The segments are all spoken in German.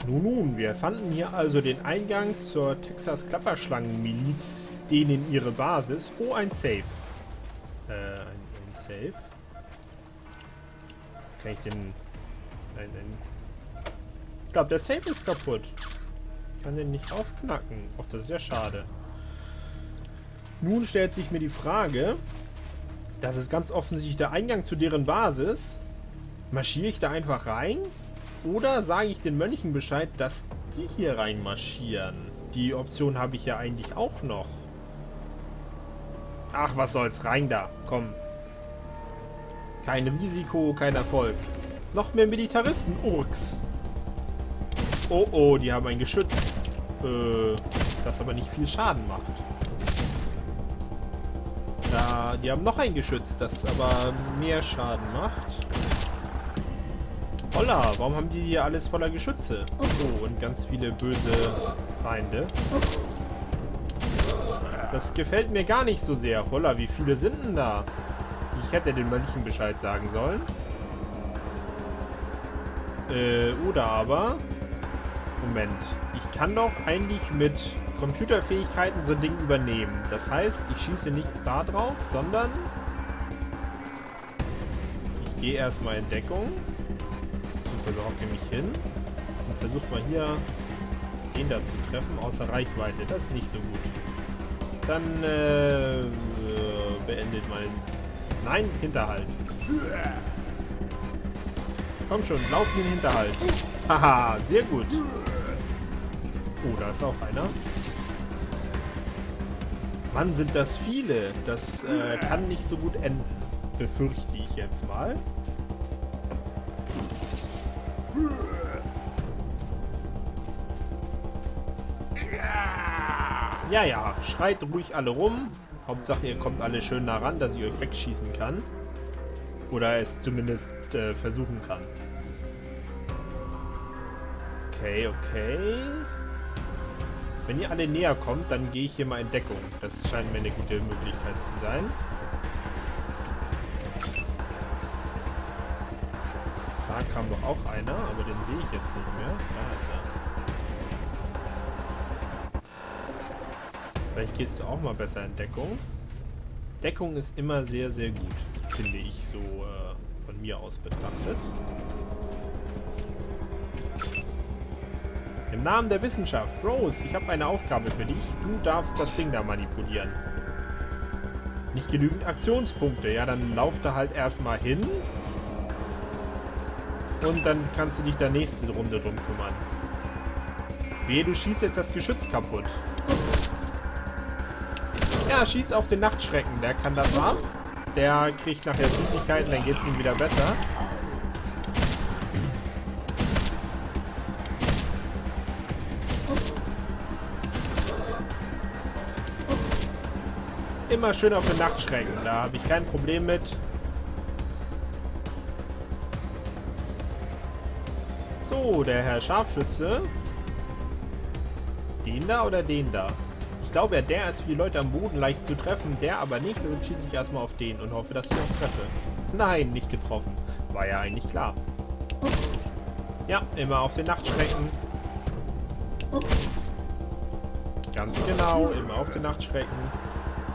Nun, nun, wir fanden hier also den Eingang zur Texas Klapperschlangen-Miliz, denen ihre Basis. Oh, ein Safe. Ein Safe. Kann ich den... Ich glaube, der Safe ist kaputt. Ich kann den nicht aufknacken. Ach, das ist ja schade. Nun stellt sich mir die Frage, das ist ganz offensichtlich der Eingang zu deren Basis. Marschiere ich da einfach rein? Oder sage ich den Mönchen Bescheid, dass die hier reinmarschieren? Die Option habe ich ja eigentlich auch noch. Ach, was soll's. Rein da. Komm. Kein Risiko, kein Erfolg. Noch mehr Militaristen. Urks. Oh, oh, die haben ein Geschütz. Das aber nicht viel Schaden macht. Da, die haben noch ein Geschütz, das aber mehr Schaden macht. Holla, warum haben die hier alles voller Geschütze? Oh, und ganz viele böse Feinde. Das gefällt mir gar nicht so sehr. Holla, wie viele sind denn da? Ich hätte den Mönchen Bescheid sagen sollen. Oder aber... Moment. Ich kann doch eigentlich mit Computerfähigkeiten so ein Ding übernehmen. Das heißt, ich schieße nicht da drauf, sondern... Ich gehe erstmal in Deckung. Beziehungsweise hocke mich hin. Und versuche mal hier den da zu treffen, außer Reichweite. Das ist nicht so gut. Dann beendet mal... Nein, Hinterhalt. Komm schon, lauf in den Hinterhalt. Haha, sehr gut. Oh, da ist auch einer. Mann, sind das viele. Das kann nicht so gut enden. Befürchte ich jetzt mal. Ja, ja. Schreit ruhig alle rum. Hauptsache, ihr kommt alle schön nah ran, dass ich euch wegschießen kann. Oder es zumindest versuchen kann. Okay, okay. Wenn ihr alle näher kommt, dann gehe ich hier mal in Deckung. Das scheint mir eine gute Möglichkeit zu sein. Da kam doch auch einer, aber den sehe ich jetzt nicht mehr. Da ist er. Vielleicht gehst du auch mal besser in Deckung. Deckung ist immer sehr, sehr gut, finde ich, so von mir aus betrachtet. Im Namen der Wissenschaft. Rose, ich habe eine Aufgabe für dich. Du darfst das Ding da manipulieren. Nicht genügend Aktionspunkte. Ja, dann lauf da halt erstmal hin. Und dann kannst du dich da nächste Runde drum kümmern. Wehe, du schießt jetzt das Geschütz kaputt. Ja, schieß auf den Nachtschrecken. Der kann das ab. Der kriegt nachher Süßigkeiten, dann geht es ihm wieder besser. Immer schön auf den Nachtschrecken. Da habe ich kein Problem mit. So, der Herr Scharfschütze. Den da oder den da? Ich glaube, der ist für die Leute am Boden leicht zu treffen. Der aber nicht. Dann schieße ich erstmal auf den und hoffe, dass ich das treffe. Nein, nicht getroffen. War ja eigentlich klar. Ja, immer auf den Nachtschrecken. Ganz genau, immer auf den Nachtschrecken.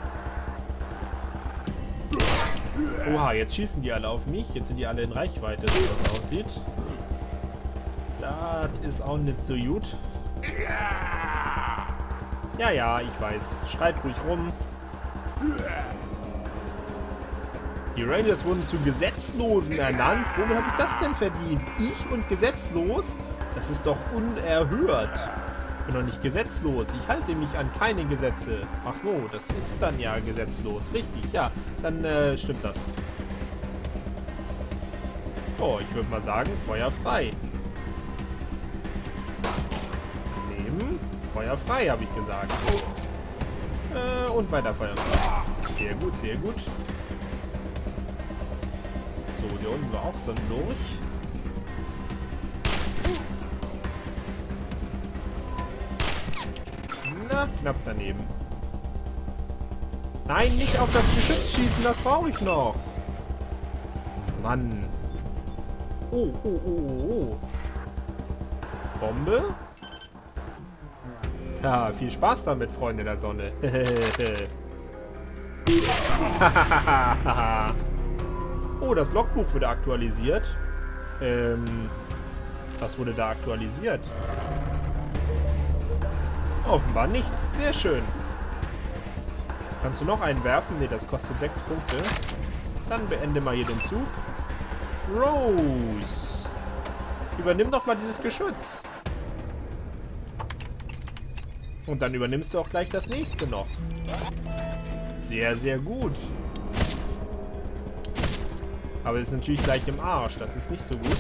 Oha, jetzt schießen die alle auf mich. Jetzt sind die alle in Reichweite, so das aussieht. Das ist auch nicht so gut. Ja, ja, ich weiß. Schreit ruhig rum. Die Rangers wurden zu Gesetzlosen ernannt. Womit habe ich das denn verdient? Ich und gesetzlos? Das ist doch unerhört. Ich bin doch nicht gesetzlos. Ich halte mich an keine Gesetze. Ach no, das ist dann ja gesetzlos. Richtig, ja. Dann stimmt das. Oh, ich würde mal sagen, Feuer frei. Nehmen. Feuer frei, habe ich gesagt. Und weiter Feuer frei. Sehr gut, sehr gut. So, hier unten war auch so ein Lurch. Na, knapp daneben. Nein, nicht auf das Geschütz schießen, das brauche ich noch. Mann. Oh, oh, oh, oh, oh. Bombe. Ja, viel Spaß damit, Freunde der Sonne. Oh, das Logbuch wurde aktualisiert. Was wurde da aktualisiert? Offenbar nichts. Sehr schön. Kannst du noch einen werfen? Ne, das kostet 6 Punkte. Dann beende mal hier den Zug. Rose. Übernimm doch mal dieses Geschütz. Und dann übernimmst du auch gleich das nächste noch. Sehr, sehr gut. Aber es ist natürlich gleich im Arsch. Das ist nicht so gut.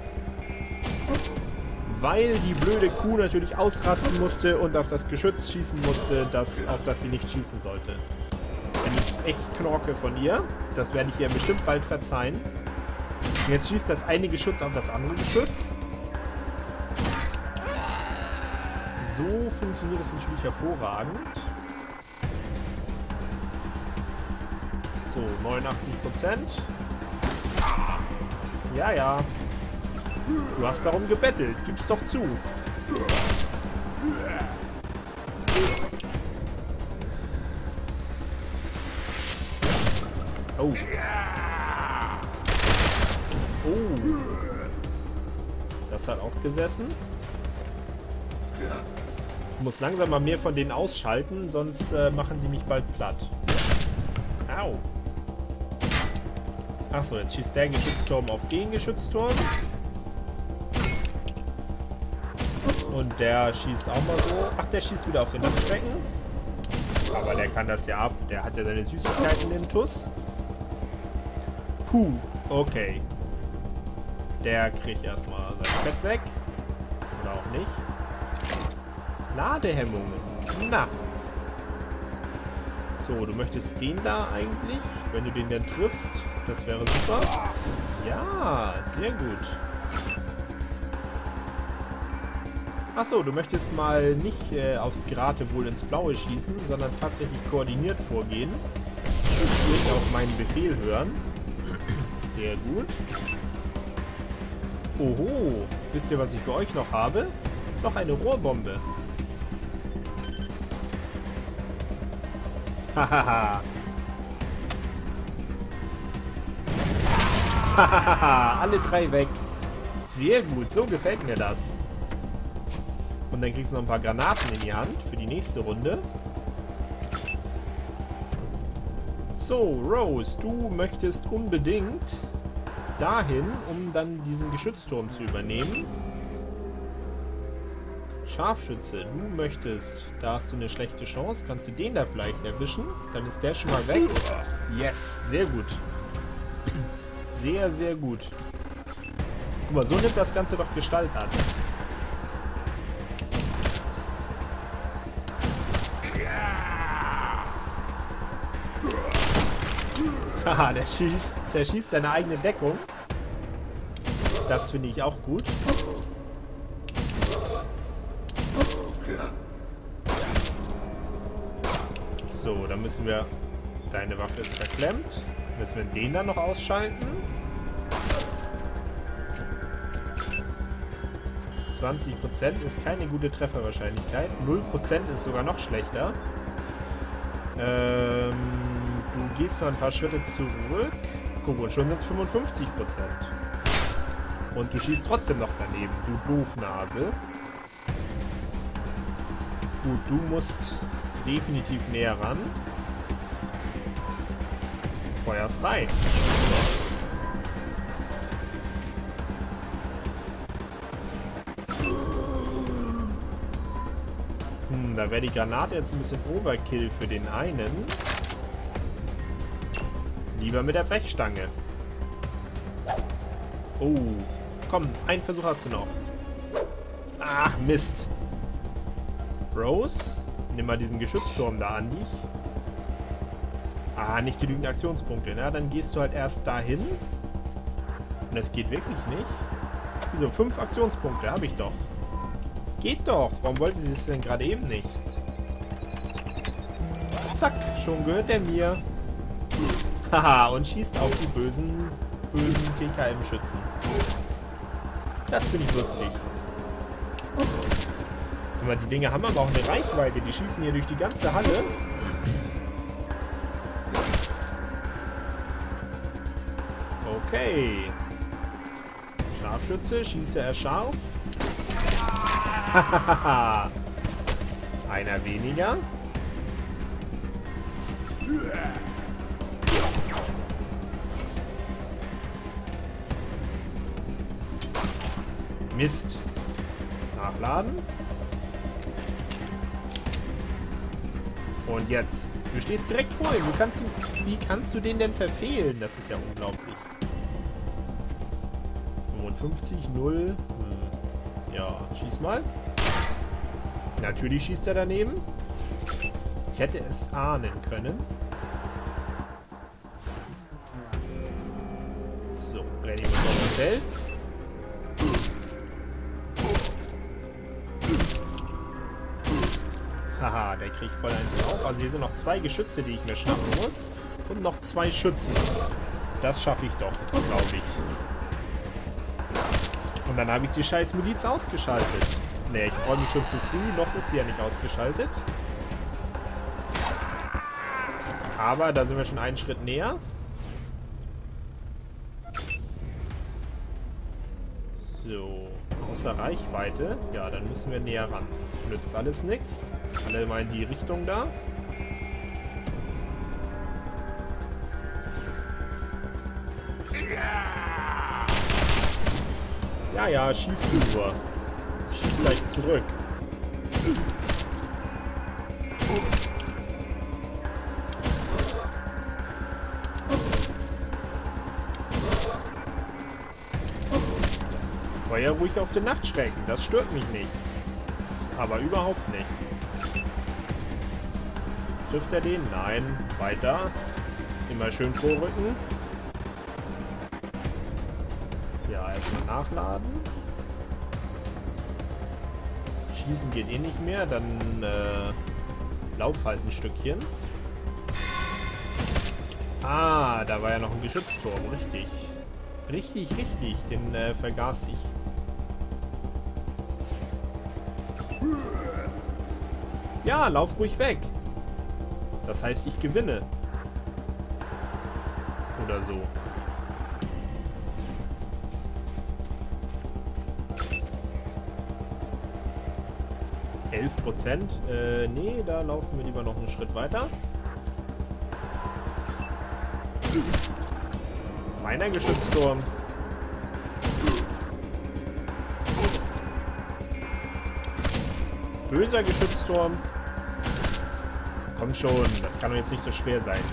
Weil die blöde Kuh natürlich ausrasten musste und auf das Geschütz schießen musste, auf das sie nicht schießen sollte. Bin ich echt Knorke von ihr. Das werde ich ihr bestimmt bald verzeihen. Und jetzt schießt das eine Geschütz auf das andere Geschütz. So funktioniert das natürlich hervorragend. So, 89%. Ja, ja. Du hast darum gebettelt. Gib's doch zu. Oh. Oh. Das hat auch gesessen. Ich muss langsam mal mehr von denen ausschalten, sonst machen die mich bald platt. Au. Achso, jetzt schießt der Geschützturm auf den Geschützturm. Und der schießt auch mal so. Ach, der schießt wieder auf den Nachtschrecken. Aber der kann das ja ab. Der hat ja seine Süßigkeiten im Tuss. Puh, okay. Der kriegt erstmal sein Fett weg. Oder auch nicht. Ladehemmungen. Na. So, du möchtest den da eigentlich. Wenn du den dann triffst, das wäre super. Ja, sehr gut. Achso, du möchtest mal nicht aufs Geratewohl ins Blaue schießen, sondern tatsächlich koordiniert vorgehen. Sprich auf meinen Befehl hören. Sehr gut. Oho, wisst ihr, was ich für euch noch habe? Noch eine Rohrbombe. Hahaha. Hahaha, alle drei weg. Sehr gut, so gefällt mir das. Und dann kriegst du noch ein paar Granaten in die Hand für die nächste Runde. So, Rose, du möchtest unbedingt dahin, um dann diesen Geschützturm zu übernehmen. Scharfschütze, du möchtest, da hast du eine schlechte Chance, kannst du den da vielleicht erwischen? Dann ist der schon mal weg. Yes, sehr gut. Sehr, sehr gut. Guck mal, so nimmt das Ganze doch Gestalt an. Haha, der zerschießt seine eigene Deckung. Das finde ich auch gut. So, dann müssen wir... Deine Waffe ist verklemmt. Müssen wir den dann noch ausschalten. 20% ist keine gute Trefferwahrscheinlichkeit. 0% ist sogar noch schlechter. Du gehst mal ein paar Schritte zurück. Guck mal, schon sind es 55%. Und du schießt trotzdem noch daneben, du Doofnase. Gut, du musst definitiv näher ran. Feuer frei. Da wäre die Granate jetzt ein bisschen Overkill für den einen. Lieber mit der Brechstange. Oh. Komm, einen Versuch hast du noch. Ach, Mist. Rose, nimm mal diesen Geschützturm da an dich. Ah, nicht genügend Aktionspunkte. Na, dann gehst du halt erst dahin. Und das geht wirklich nicht. Wieso? 5 Aktionspunkte habe ich doch. Geht doch. Warum wollte sie es denn gerade eben nicht? Zack, schon gehört der mir. Haha, und schießt auf die bösen TKM-Schützen. Das finde ich lustig. Sag mal, die Dinge haben aber auch eine Reichweite. Die schießen hier durch die ganze Halle. Okay. Scharfschütze, schieße er scharf. Einer weniger. Mist. Nachladen. Und jetzt. Du stehst direkt vor ihm. Wie kannst du den denn verfehlen? Das ist ja unglaublich. 55, 0. Ja, schieß mal. Natürlich schießt er daneben. Ich hätte es ahnen können. So, rennen wir auf den Fels. Haha, der kriegt voll eins drauf. Also hier sind noch 2 Geschütze, die ich mir schnappen muss. Und noch 2 Schützen. Das schaffe ich doch, glaube ich. Und dann habe ich die scheiß Miliz ausgeschaltet. Ne, ich freue mich schon zu früh. Noch ist sie ja nicht ausgeschaltet. Aber da sind wir schon einen Schritt näher. So, außer Reichweite. Ja, dann müssen wir näher ran. Nützt alles nichts. Alle mal in die Richtung da. Ja, ja, schieß du nur. Schieß gleich zurück. Feuer ruhig auf den Nachtschrecken. Das stört mich nicht. Aber überhaupt nicht. Trifft er den? Nein. Weiter. Immer schön vorrücken. Ja, erstmal nachladen. Schießen geht eh nicht mehr. Dann lauf halt ein Stückchen. Ah, da war ja noch ein Geschützturm. Richtig. Richtig, richtig. Den vergaß ich. Ja, lauf ruhig weg. Das heißt, ich gewinne. Oder so. %. Nee, da laufen wir lieber noch einen Schritt weiter. Feiner Geschützturm. Böser Geschützturm. Komm schon, das kann doch jetzt nicht so schwer sein.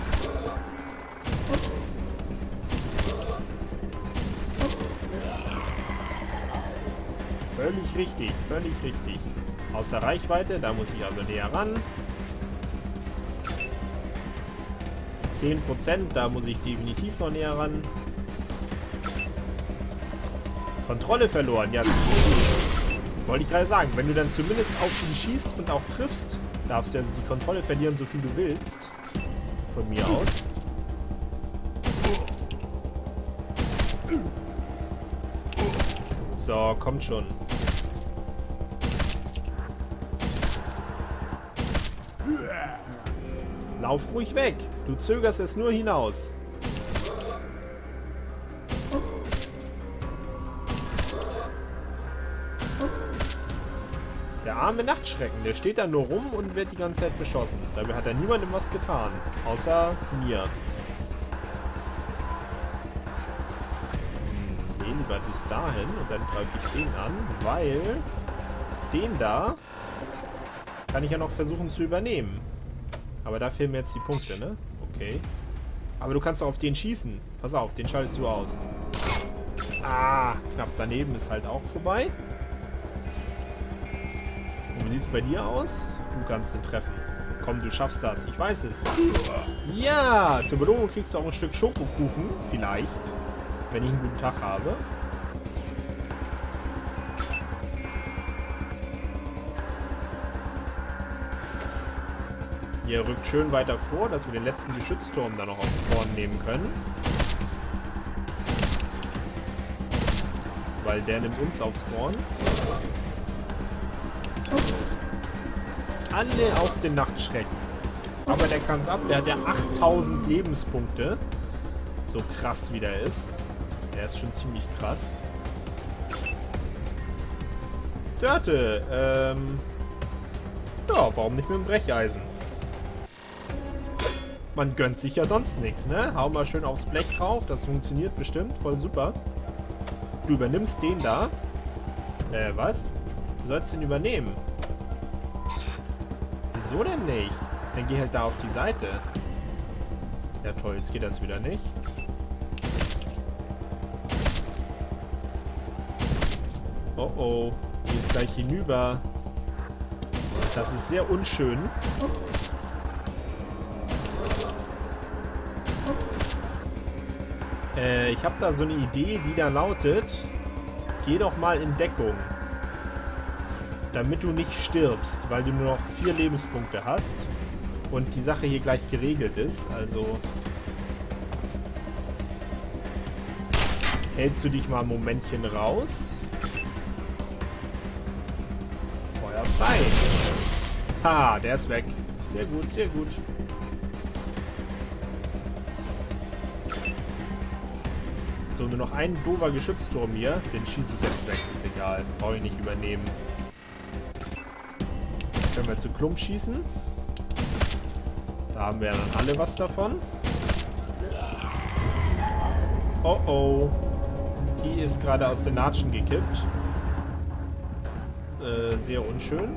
Völlig richtig, völlig richtig. Außer Reichweite, da muss ich also näher ran. 10%, da muss ich definitiv noch näher ran. Kontrolle verloren, ja. Wollte ich gerade sagen, wenn du dann zumindest auf ihn schießt und auch triffst, darfst du also die Kontrolle verlieren, so viel du willst. Von mir aus. So, kommt schon. Lauf ruhig weg. Du zögerst es nur hinaus. Der arme Nachtschrecken, der steht da nur rum und wird die ganze Zeit beschossen. Dabei hat er niemandem was getan. Außer mir. Nee, lieber bis dahin und dann greife ich den an, weil den da kann ich ja noch versuchen zu übernehmen. Aber da fehlen mir jetzt die Punkte, ne? Okay. Aber du kannst doch auf den schießen. Pass auf, den schaltest du aus. Ah, knapp daneben ist halt auch vorbei. Und wie sieht es bei dir aus? Du kannst den treffen. Komm, du schaffst das. Ich weiß es. Ja, zur Belohnung kriegst du auch ein Stück Schokokuchen. Vielleicht. Wenn ich einen guten Tag habe. Ihr rückt schön weiter vor, dass wir den letzten Geschützturm dann noch aufs Spawn nehmen können. Weil der nimmt uns aufs Spawn. Alle auf den Nachtschrecken. Aber der kann es ab. Der hat ja 8000 Lebenspunkte. So krass wie der ist. Der ist schon ziemlich krass. Dörte, ja, warum nicht mit dem Brecheisen? Man gönnt sich ja sonst nichts, ne? Hau mal schön aufs Blech rauf. Das funktioniert bestimmt. Voll super. Du übernimmst den da. Was? Du sollst den übernehmen. Wieso denn nicht? Dann geh halt da auf die Seite. Ja toll, jetzt geht das wieder nicht. Oh oh. Die ist gleich hinüber. Das ist sehr unschön. Ich habe da so eine Idee, die da lautet: Geh doch mal in Deckung. Damit du nicht stirbst, weil du nur noch 4 Lebenspunkte hast. Und die Sache hier gleich geregelt ist. Also hältst du dich mal ein Momentchen raus. Feuer frei. Ha, der ist weg. Sehr gut, sehr gut. So, nur noch ein doofer Geschützturm hier. Den schieße ich jetzt weg. Ist egal. Brauche ich nicht übernehmen. Können wir zu Klump schießen. Da haben wir dann alle was davon. Oh oh. Die ist gerade aus den Latschen gekippt. Sehr unschön.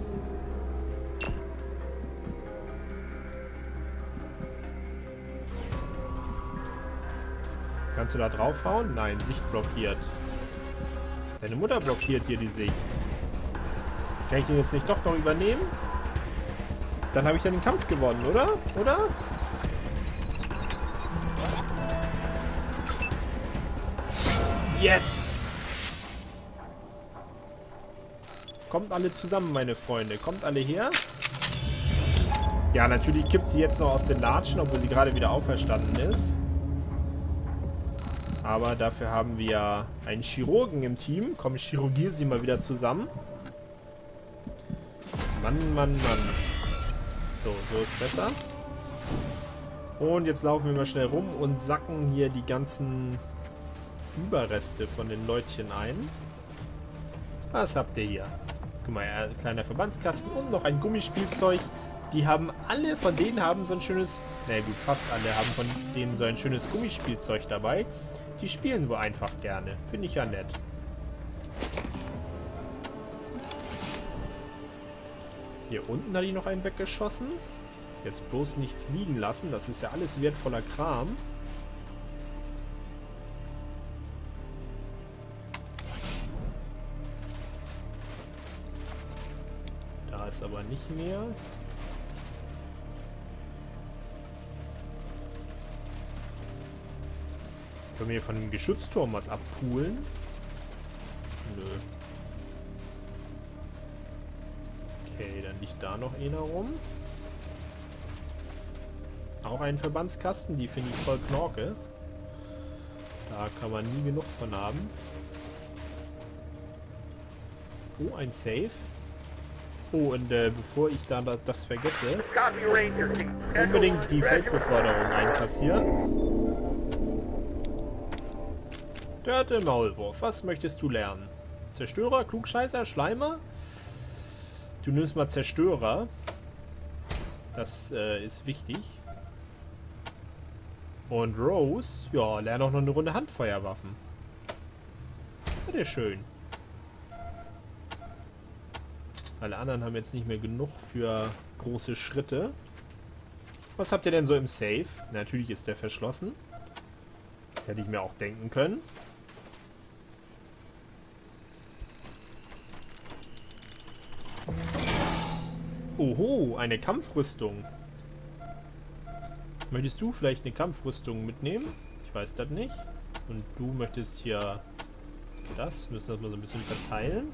Kannst du da draufhauen? Nein, Sicht blockiert. Deine Mutter blockiert hier die Sicht. Kann ich den jetzt nicht doch noch übernehmen? Dann habe ich ja den Kampf gewonnen, oder? Oder? Yes! Kommt alle zusammen, meine Freunde. Kommt alle her. Ja, natürlich kippt sie jetzt noch aus den Latschen, obwohl sie gerade wieder auferstanden ist. Aber dafür haben wir einen Chirurgen im Team. Komm, ich chirurgiere sie mal wieder zusammen. Mann, Mann, Mann. So, so ist besser. Und jetzt laufen wir mal schnell rum und sacken hier die ganzen Überreste von den Leutchen ein. Was habt ihr hier? Guck mal, ein kleiner Verbandskasten und noch ein Gummispielzeug. Die haben alle, von denen haben so ein schönes, na gut, fast alle haben von denen so ein schönes Gummispielzeug dabei. Die spielen wohl einfach gerne. Finde ich ja nett. Hier unten hat die noch einen weggeschossen. Jetzt bloß nichts liegen lassen. Das ist ja alles wertvoller Kram. Da ist aber nicht mehr. Können wir hier von dem Geschützturm was abpulen? Nö. Okay, dann liegt da noch einer rum. Auch ein Verbandskasten, die finde ich voll Knorke. Da kann man nie genug von haben. Oh, ein Safe. Oh, und bevor ich da das vergesse, unbedingt die Feldbeförderung einkassieren. Dörte Maulwurf, was möchtest du lernen? Zerstörer, Klugscheißer, Schleimer? Du nimmst mal Zerstörer. Das ist wichtig. Und Rose, ja, lerne auch noch eine Runde Handfeuerwaffen. Bitte schön. Alle anderen haben jetzt nicht mehr genug für große Schritte. Was habt ihr denn so im Safe? Natürlich ist der verschlossen. Hätte ich mir auch denken können. Oho, eine Kampfrüstung. Möchtest du vielleicht eine Kampfrüstung mitnehmen? Ich weiß das nicht. Und du möchtest hier das. Wir müssen das mal so ein bisschen verteilen.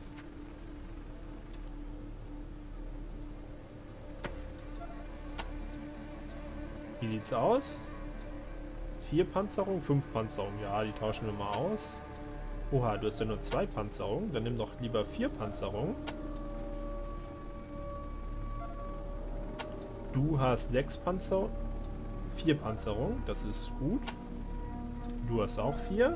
Wie sieht's aus? 4 Panzerung, 5 Panzerung. Ja, die tauschen wir mal aus. Oha, du hast ja nur 2 Panzerung. Dann nimm doch lieber 4 Panzerung. Du hast 6 Panzer. 4 Panzerung. Das ist gut. Du hast auch 4.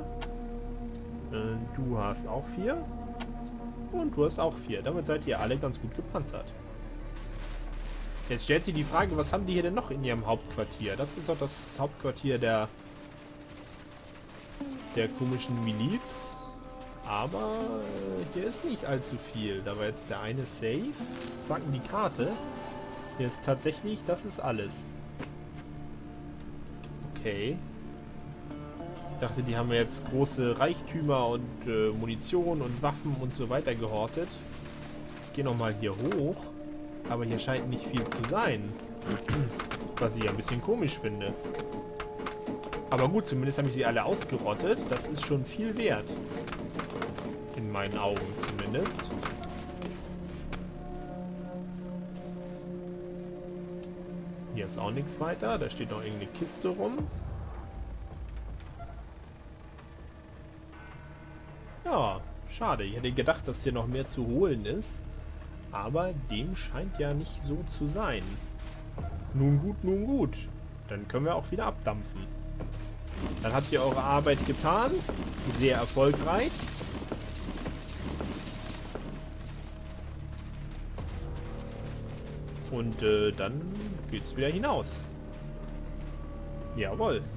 Du hast auch 4. Und du hast auch 4. Damit seid ihr alle ganz gut gepanzert. Jetzt stellt sich die Frage, was haben die hier denn noch in ihrem Hauptquartier? Das ist doch das Hauptquartier der komischen Miliz. Aber hier ist nicht allzu viel. Da war jetzt der eine Safe. Sagen die Karte. Hier ist tatsächlich, das ist alles. Okay. Ich dachte, die haben jetzt große Reichtümer und Munition und Waffen und so weiter gehortet. Ich gehe nochmal hier hoch. Aber hier scheint nicht viel zu sein. Was ich ein bisschen komisch finde. Aber gut, zumindest habe ich sie alle ausgerottet. Das ist schon viel wert. In meinen Augen zumindest. Hier ist auch nichts weiter. Da steht noch irgendeine Kiste rum. Ja, schade. Ich hätte gedacht, dass hier noch mehr zu holen ist. Aber dem scheint ja nicht so zu sein. Nun gut, nun gut. Dann können wir auch wieder abdampfen. Dann habt ihr eure Arbeit getan. Sehr erfolgreich. Und dann geht's wieder hinaus. Jawohl.